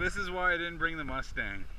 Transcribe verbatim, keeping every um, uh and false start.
this is why I didn't bring the Mustang.